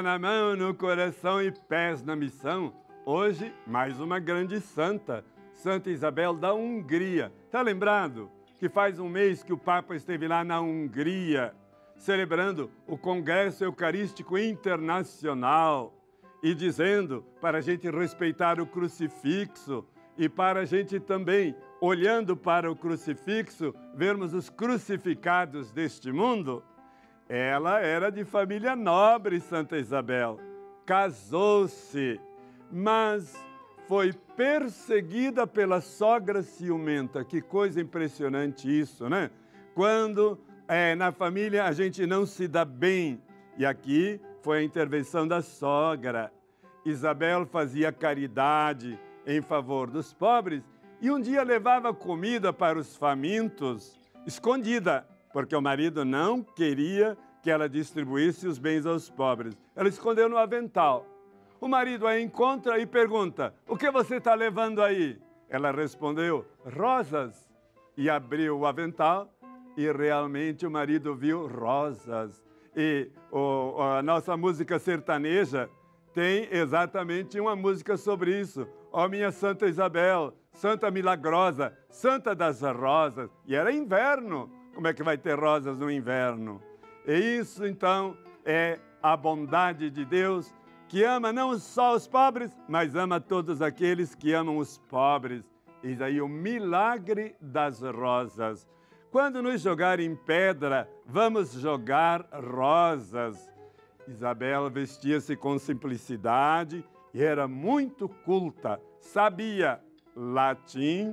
na mão, no coração e pés na missão. Hoje, mais uma grande santa, Santa Isabel da Hungria. Está lembrado que faz um mês que o Papa esteve lá na Hungria, celebrando o Congresso Eucarístico Internacional e dizendo para a gente respeitar o crucifixo e para a gente também, olhando para o crucifixo, vermos os crucificados deste mundo. Ela era de família nobre, Santa Isabel. Casou-se, mas foi perseguida pela sogra ciumenta. Que coisa impressionante isso, né? Quando na família a gente não se dá bem. E aqui foi a intervenção da sogra. Isabel fazia caridade em favor dos pobres e um dia levava comida para os famintos, escondida, porque o marido não queria que ela distribuísse os bens aos pobres. Ela escondeu no avental. O marido a encontra e pergunta: o que você está levando aí? Ela respondeu: rosas. E abriu o avental e realmente o marido viu rosas. E a nossa música sertaneja tem exatamente uma música sobre isso. Ó minha Santa Isabel, Santa Milagrosa, Santa das Rosas. E era inverno. Como é que vai ter rosas no inverno? E isso, então, é a bondade de Deus, que ama não só os pobres, mas ama todos aqueles que amam os pobres. Eis aí o milagre das rosas. Quando nos jogar em pedra, vamos jogar rosas. Isabel vestia-se com simplicidade e era muito culta. Sabia latim,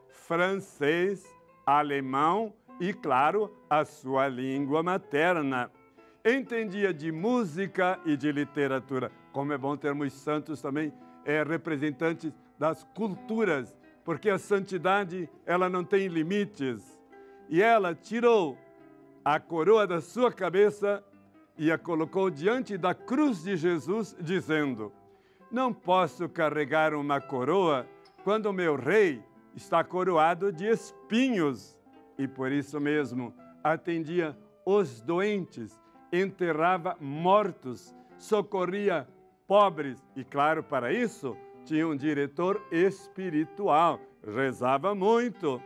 francês, alemão e, claro, a sua língua materna. Entendia de música e de literatura. Como é bom termos santos também, representantes das culturas, porque a santidade, ela não tem limites. E ela tirou a coroa da sua cabeça e a colocou diante da cruz de Jesus, dizendo: não posso carregar uma coroa quando o meu rei está coroado de espinhos. E por isso mesmo atendia os doentes, enterrava mortos, socorria pobres. E claro, para isso tinha um diretor espiritual, rezava muito.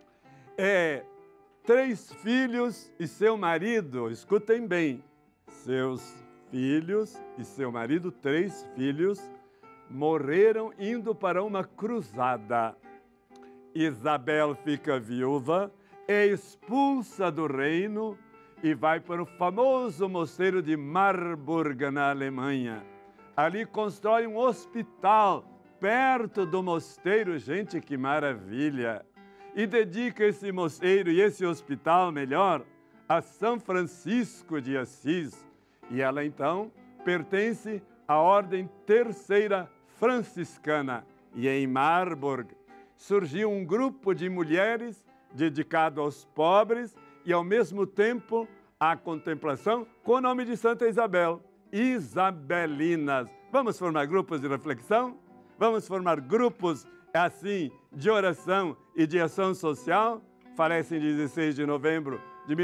3 filhos e seu marido, escutem bem, seus filhos e seu marido, 3 filhos, morreram indo para uma cruzada. Isabel fica viúva, é expulsa do reino e vai para o famoso mosteiro de Marburg, na Alemanha. Ali constrói um hospital perto do mosteiro, gente, que maravilha! E dedica esse mosteiro e esse hospital, melhor, a São Francisco de Assis. E ela, então, pertence à Ordem Terceira Franciscana. E em Marburg surgiu um grupo de mulheres dedicado aos pobres e, ao mesmo tempo, à contemplação, com o nome de Santa Isabel, Isabelinas. Vamos formar grupos de reflexão? Vamos formar grupos, assim, de oração e de ação social? Falece em 16 de novembro de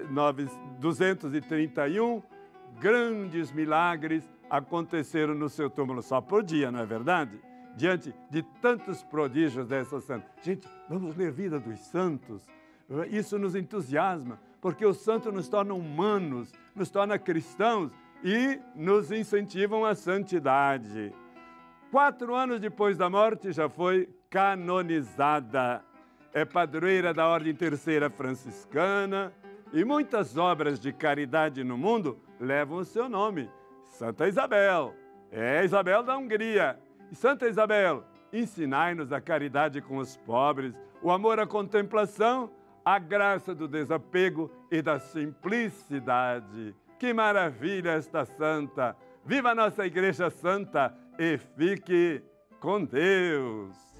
1231, grandes milagres aconteceram no seu túmulo, só por dia, não é verdade? Diante de tantos prodígios dessa santa. Gente, vamos ler a vida dos santos. Isso nos entusiasma, porque os santos nos tornam humanos, nos tornam cristãos e nos incentivam à santidade. 4 anos depois da morte, já foi canonizada. É padroeira da Ordem Terceira Franciscana e muitas obras de caridade no mundo levam o seu nome. Santa Isabel, Isabel da Hungria. E Santa Isabel, ensinai-nos a caridade com os pobres, o amor à contemplação, a graça do desapego e da simplicidade. Que maravilha esta santa! Viva a nossa Igreja Santa e fique com Deus!